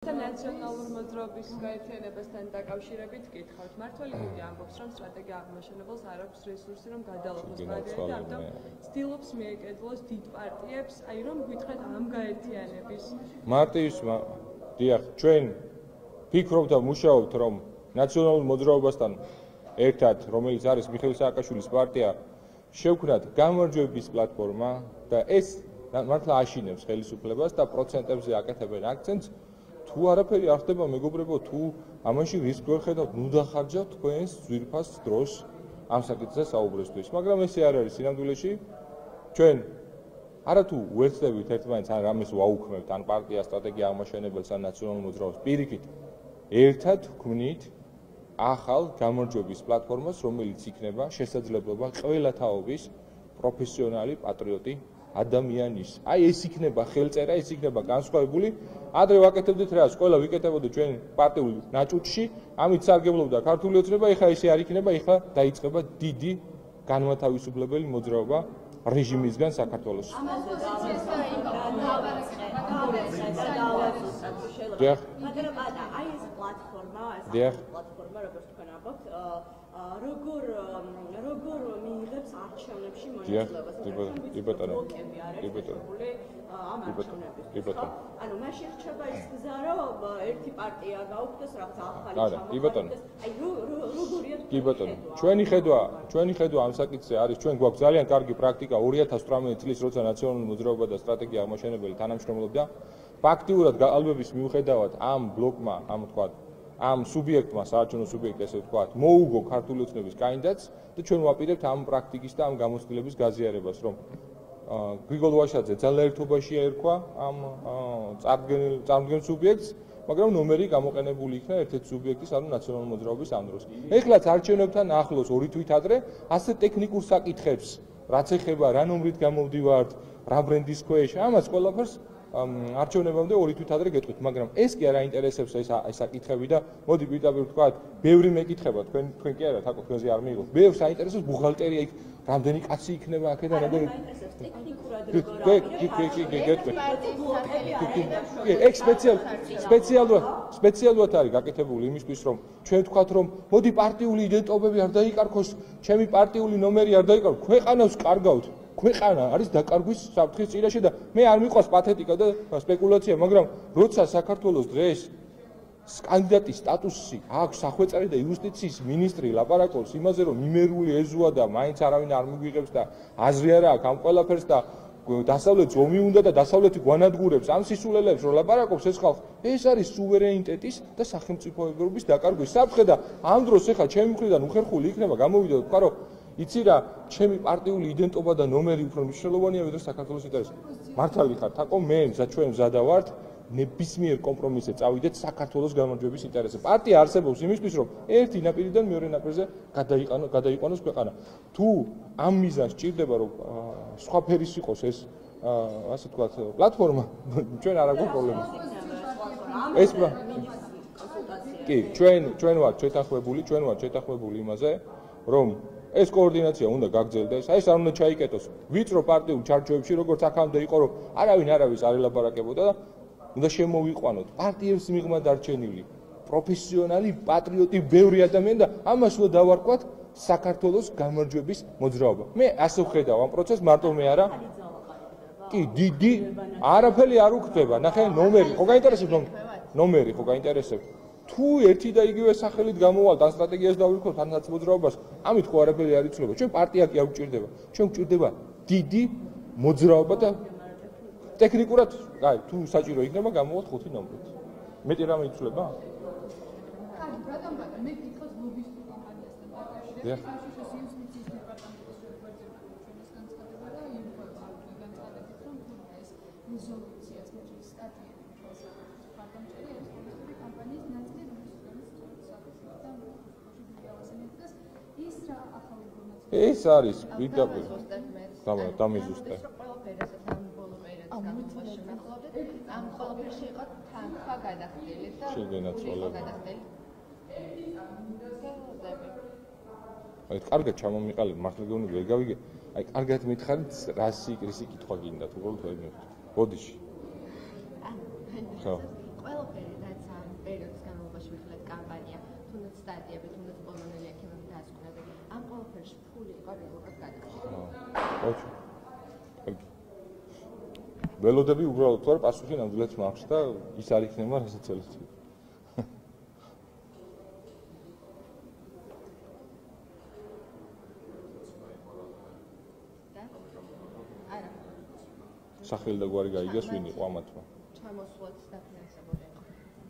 ნაციონალურ მოძრაობის გაერთიანებასთან დაკავშირებით გითხავთ. მართველი გუნდი ამბობს, რომ სტრატეგია აღმაშენებელს არ აქვს რესურსი, რომ გადაალოქოს გადაერთა, ამიტომ ცდილობს მიეკედლოს დიდ პარტიებს, აი რომ გითხრათ ამ გაერთიანების. მარტის დიახ, ჩვენ ფიქრობთ და მუშაობთ, რომ ნაციონალურ მოძრაობასთან ერთად, რომელიც არის მიხეილ სააკაშვილის პარტია, შევქმნათ გამარჯვების პლატფორმა და ეს მართლა აშინებს ხელისუფლებას და პროცენტებზე აკეთებენ აქცენტს. თუ არაფერი არ ხდება, მეგობრებო, თუ ამაში რისკ ვერ ხედავთ, ნუ დახარჯავთ თქვენს ძვირფას დროს ამ საკითხზე საუბრისთვის. მაგრამ ესე არ არის სინამდვილეში. ჩვენ არათუ უერთდებით ერთმანეთს, ან რამეს ვაუქმებთ, ან პარტია სტრატეგია აღმაშენებელს, ან ნაციონალურ მოძრაობას, პირიქით ერთად ვქმნით ახალ გამარჯვების პლატფორმას, რომელიც იქნება შესაძლებლობა ყველა თაობის პროფესიონალი პატრიოტი ადამიანის. აი ეს იქნება ხელწერა, ეს იქნება განსხვავებული. ადრე ვაკეთებდით რას, ყველა ვიკეთებოდა ჩვენ პარტიულ ნაჭუჭში, ამით სარგებლობდა ქართული ოცნება, ეხლა ესე არ იქნება, ეხლა დაიწყება დიდი განმათავისუფლებელი მოძრაობა რეჟიმისგან საქართველოს. მაგრამ აი ეს პლატფორმა, როგორც თქვენ ამბობთ, როგორ მიიღებს არჩევნებში მონაწილეობას? ანუ მაშინ რჩება ის გზა, რომ ერთი პარტია გაუქმდეს, რაღაც ახალი ჩამოყალიბდეს. აი როგორია? კი ბატონო, ჩვენი ხედვა ამ საკითხზე არის, ჩვენ გვაქვს ძალიან კარგი პრაქტიკა 2018 წლის, როცა ნაციონალური მოძრაობა და სტრატეგია აღმაშენებელი თანამშრომლობდა. ფაქტიურად გაყალბების მიუხედავად ამ ბლოკმა, ამ სუბიექტმა, საარჩევნო სუბიექტს ესე ვთქვათ, მოუგო ქართული ოცნების კანდიდატს და ჩვენ ვაპირებთ ამ პრაქტიკის და ამ გამოცდილების გაზიარებას, რომ გრიგოლ ვაშაძე ძალიან ერთობაში ერქვა ამ წარდგენილ სუბიექტს, მაგრამ ნომერი გამოყენებული იქნა ერთ-ერთი სუბიექტის, ანუ ნაციონალური მოძრაობის ამ დროს. ეხლაც არჩევნებთან ახლოს 2 თვით ადრე ასე ტექნიკურ საკითხებს, რაც ეხება რა ნომრით გამოვდივართ, რა ბრენდის ქვეშ, ამას ყველაფერს არჩევნებამდე 2 თვით ადრე გეტყვით, მაგრამ ეს კი არ აინტერესებს ეს საკითხები და მოდი პირდაპირ ვთქვათ, ბევრი მეკითხება, თქვენ კი არა, თაკო თქვენზე არ მიიღო. ბევრს აინტერესებს ბუღალტერია იქ, რამდენი კაცი იქნება აქედან, რამდენი ეგ სპეციალურად არის გაკეთებული იმისთვის, რომ ჩვენ ვთქვათ, რომ მოდი პარტიული იდენტობები არ დაიკარგოს, ჩემი პარტიული ნომერი არ დაიკარგოს, ქვეყანას კარგავთ. ქვეყანა არის დაკარგვის საფრთხის წინაშე და მე არ მიყვარს პათეტიკა და სპეკულაცია, მაგრამ როცა საქართველოს დღეს კანდიდატის სტატუსი აქვს სახვეწარი და იუსტიციის მინისტრი ლაპარაკობს იმაზე, რომ იმერული ეზოა და მაინც არავინ არ მიგვიღებს და აზრი არა აქვს ამ ყველაფერს და დასავლეთს ომი უნდა და დასავლეთი გვანადგურებს ამ სისულელებს, რომ ლაპარაკობს ეს ხალხი, ეს არის სუვერენიტეტის და სახელმწიფოებრობის დაკარგვის საფრთხე და ამ დროს ახლა ჩემი მხრიდან უხერხული იქნება გამოვიდე ვთქვა, რომ იცი რა, ჩემი პარტიული იდენტობა და ნომერი უფრო მნიშვნელოვანია ვიდრე საქართველოს ინტერესი. მართალი ხარ, თაკო მე ჩვენ მზადა ვართ ნებისმიერ კომპრომისზე წავიდეთ საქართველოს გამარჯვების ინტერესზე. პარტია არსებობს იმისთვის, რომ ერთი ნაპირიდან მეორე ნაპირზე გადაიყვანოს ქვეყანა. თუ ამ მიზანს სჭირდება, რომ სხვა ფერის იყოს ეს ასე ვთქვათ, პლატფორმა, ჩვენ არ აქვს პრობლემა. ეს კი, ჩვენ ვართ შეთანხმებული იმაზე, რომ ეს კოორდინაცია უნდა გაგრძელდეს, ეს არ უნდა ჩაიკეტოს ვიწრო პარტიულ ჩარჩოებში, როგორც აქამდე იყო, რომ არავის არ ელაპარაკებოდა და უნდა შემოვიყვანოთ პარტიებს მიღმა დარჩენილი პროფესიონალი პატრიოტი ბევრი ადამიანი და ამას უნდა დავარქვათ საქართველოს გამარჯვების მოძრაობა. მე ასე ვხედავ ამ პროცესს, მარტო მე არა. კი, დიდი არაფერი არ უხდება. ნახე, ნომერი ხო გაინტერესებს? ნომერი ხო გაინტერესებს? თუ ერთი და იგივე სახელით გამოვალთ ამ სტრატეგიას დავირქვათ ამ მოძრაობას, ამით ხო არაფერი არ იცვლება. ჩვენ პარტია კი არ გვჭირდება. ჩვენ გვჭირდება დიდი მოძრაობა და ტექნიკურად, აი, თუ საჭირო იქნება, გამოვოთ 5 ნომრით. მეტი რამე იცვლება? კარგი, რატომ მე გითხოს ლობისტურ კომპანიასთან დაკავშირებით, ამ იუსტიციის დეპარტამენტის ჩვენს განცხადება და განცხადებით, რომ ეს რეზოლუციას მოჭრის სტატიები პარტამენტში არის ლობისტური კომპანიის ნაწილი, ეს არის პირდაპირ დამიზუსტე. ამ ყველაფერში იყო თანხა გადახდილი და შეგენაცვალება. აი, კარგად ჩამომიყალიბ, მართლა გეუბნები, ვერ გავიგე. აი, კარგად მითხარით, რისი კითხვა გინდათ, უბრალოდ ვერ მივხვდი. ბოდიში. ხო. ყველაფერი რაც პერიოდის განმავლობაში ვიხილეთ კამპანია, თუნდაც სტატიები, თუნდაც პოლონელი ექიმები დასკვნები. ამ ყველაფერში ფული იყო რეალურად გადახდილი. ველოდები უბრალოდ თუ არა პასუხი ნამდვილად მაქვს და ის არ იქნება რასაც ელოდი. არა. სახელი და გვარი გაიგეს ვინ იყო ამათმა? ჩამოსვლაც დაფინანსებული იყო.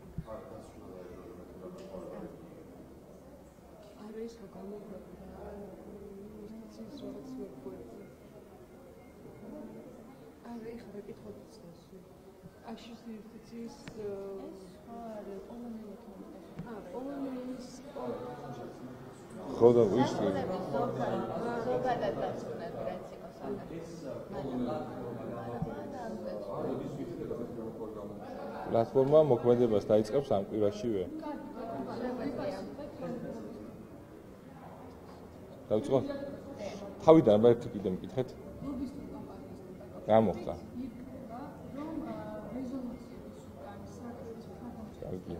არა ის რა გამოგვიყვება. ინვესტიციის რაღაც მოგყვება. არა ეხლა კითხოთ ეს. აშის ინვესტიციის არა, პოლონელი პოლონიის ხო და ის ზოგადად დასკვნები რაც იყო სანამ. პლატფორმა მოქმედებას დაიწყებს ამ კვირაშივე. დავიწყოთ? თავიდან ერთი კიდე მკითხეთ. გამოხდა. კარგია.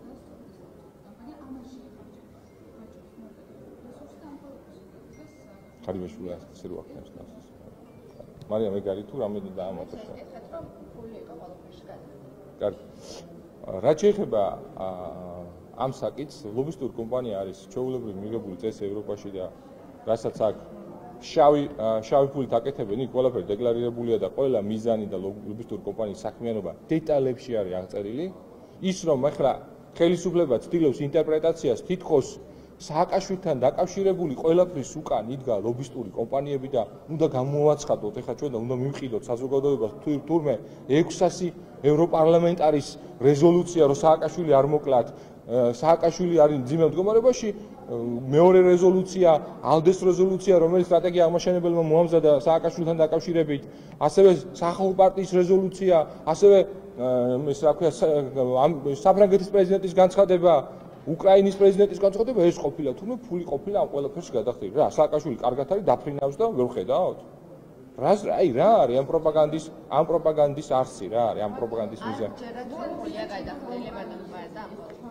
ხარიმეშვილი ასე რო აქნებს ნახეს. მარია მეგარი თუ რამე დაამოწეშა. ეხეთ რომ ფული იყო ყველაფერში გადახდილი. კარგი. რაც შეეხება ამ საკითხს, ლობისტური კომპანია არის ჩვეულებრივ მიღებული წესი ევროპაში და რასაც აქ შავი ფულით აკეთებენ, იქ ყველაფერი დეკლარირებულია და ყველა მიზანი და ლობისტური კომპანიის საქმიანობა დეტალებში არის აღწერილი. ის რომ ახლა ხელისუფლება ცდილობს ინტერპრეტაციას თითქოს სააკაშვილთან დაკავშირებული ყველაფრის უკან იდგა ლობისტური კომპანიები და უნდა გამოვაცხადოთ ეხლა ჩვენ და უნდა მივყიდოთ საზოგადოებას თურმე 600 ევროპარლამენტარის რეზოლუცია რომ სააკაშვილი არ მოკლათ სააკაშვილი არის მძიმე მდგომარეობაში მეორე რეზოლუცია ალდეს რეზოლუცია რომელიც სტრატეგია აღმაშენებელმა მოამზადა სააკაშვილთან დაკავშირებით ასევე სახალხო პარტიის რეზოლუცია ასევე ეს რა ქვია საფრანგეთის პრეზიდენტის განცხადება უკრაინის პრეზიდენტის განცხადება ეს ყოფილა თუმცა ფული ყოფილა ამ ყველაფერში გადახდილი რა სააკაშვილი კარგად არის დაფრინავს და ვერ ხედავთ რა არის ამ პროპაგანდის არსი რა არის ამ პროპაგანდის მიზანი ჯერაც ფულია გადახდილი მაგრამ და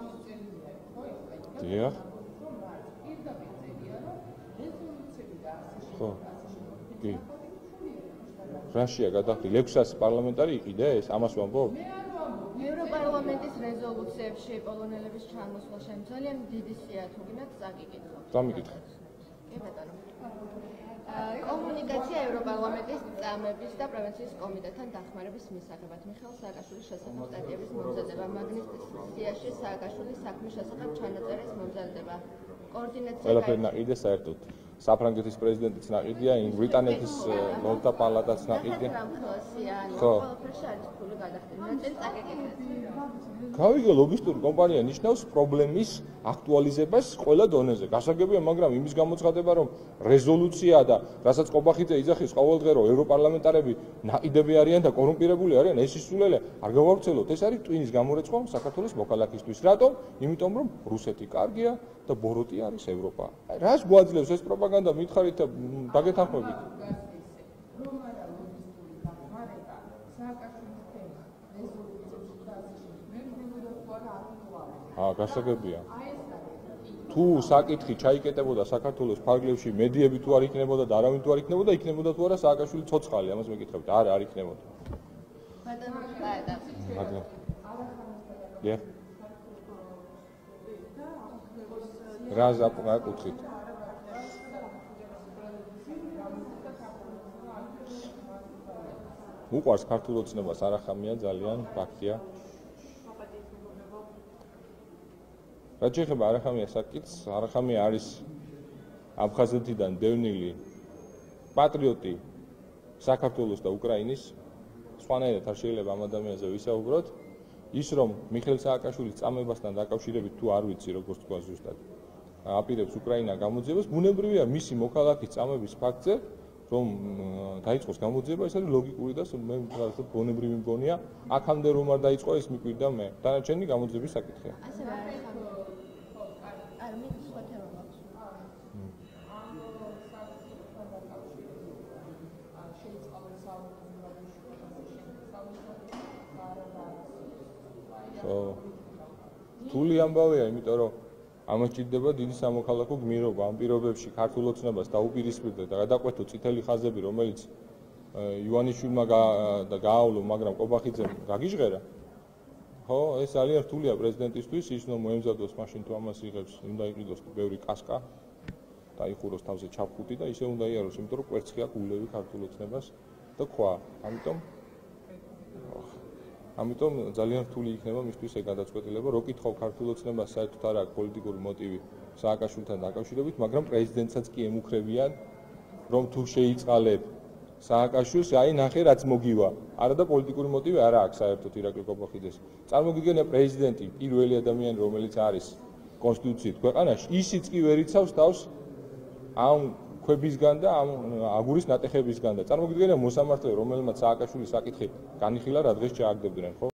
დიახ ხო კი რაშია გადახდილი 600 პარლამენტარი იყიდეს ამას ვამბობ ევროპარლამენტის რეზოლუციებში პოლონელების ჩამოსვლა შემცვალია დიდი სია თუ გინდათ წაგიკითხოთ. დამიკითხეთ. კი ბატონო. კომუნიკაცია ევროპარლამენტის წამების და პრევენციის კომიტეტთან დახმარების მისაღებად მიხეილ სააკაშვილის შესახებ სტატიების მომზადება მაგნიტსიაში სააკაშვილის საქმის შესახებ ჩანაწერის მომზადება კოორდინაცია ყველაფერი ნაყიდია საერთოდ საფრანგეთის პრეზიდენტიც ნაყიდია ბრიტანეთის ლორდთა პალატაც ნაყიდია ხო ყველაფერში არის ფული გადახდილი ნაწილი წაგეკითხეთ გავიგე ლობისტური კომპანია ნიშნავს პრობლემის აქტუალიზებას ყველა დონეზე გასაგებია მაგრამ იმის გამოცხადება რომ რეზოლუცია და რასაც ყობახიძე იძახის ყოველდღე რომ ევროპარლამენტარები ნაყიდები არიან და კორუმპირებული არიან ეს ისულელე არ გავავრცელოთ ეს არის ტვინის გამორეცხვა საქართველოს მოქალაქისთვის რატომ იმიტომ რომ რუსეთი კარგია და ბოროტი არის ევროპა რას გვაძლევს ეს პროპაგანდა მითხარით და დაგეთანხმებით გასაგებია თუ საკითხი ჩაიკეტებოდა საქართველოს ფარგლებში მედიები თუ არ იქნებოდა და არავინ თუ არ იქნებოდა იქნებოდა თუ არა სააკაშვილი ცოცხალი ამას მეკითხებით არ იქნებოდა რა გაკუთხით უყვარს ქართულ ოცნებას არახამია ძალიან ფაქტია რაც შეეხება არახამია საკითხს არახამია არის აფხაზეთიდან დევნილი პატრიოტი საქართველოს და უკრაინის სხვანაირად არ შეიძლება ამ ადამიანზე ვისაუბროთ ის რომ მიხეილ სააკაშვილის წამებასთან დაკავშირებით თუ არ ვიცი როგორც თქვა ზუსტად აპირებს უკრაინა გამოძიებას ბუნებრივია მისი მოქალაქის წამების ფაქტზე რომ დაიწყოს გამოძიება ეს არის ლოგიკური და მე ვთქვათ ბუნებრივი მგონია აქამდე რომ არ დაიწყო ეს მიკვირდა მე დანარჩენი გამოძიების საკითხია ასევე არ მის სხვა თემა მაქვს რთული ამბავია, იმიტომ რომ ამას ჭირდება დიდი სამოქალაქო გმირობა ამ პირობებში ქართულ ოცნებას დაუპირისპირდა და გადაყვეთო წითელი ხაზები, რომელიც ივანიშვილმა გაავლო, მაგრამ ყობახიძემ გაგიჟღერა. ხო, ეს ძალიან რთულია პრეზიდენტისთვის, ის უნდა მოემზადოს მაშინ თუ ამას იღებს, უნდა იყიდოს ბევრი კასკა, დაიხუროს თავზე ჩაფხუტი და ისე უნდა იაროს, იმიტომ რომ კვერცხია გულები ქართულ ოცნებას და ქვა. ამიტომ ძალიან რთული იქნება მისთვის ეგ გადაწყვეტილება, რო კითხავ ქართულ ოცნებას საერთოდ არ აქვს პოლიტიკური მოტივი სააკაშვილთან დაკავშირებით, მაგრამ პრეზიდენტსაც კი ემუქრებიან, რომ თუ შეიწყალებ სააკაშვილს, აი ნახე რაც მოგივა. არა და პოლიტიკური მოტივი არ აქვს საერთოდ ირაკლი ყობახიძეს. წარმოგიდგენია პრეზიდენტი, პირველი ადამიანი, რომელიც არის კონსტიტუციით ქვეყანაში, ისიც კი ვერ იცავს თავს ამ ქვებისგან და ამ აგურის ნატეხებისგან და წარმოგიდგენია მოსამართლე, რომელმაც სააკაშვილის საკითხი განიხილა, რა დღეს ჩააგდებდნენ, ხო?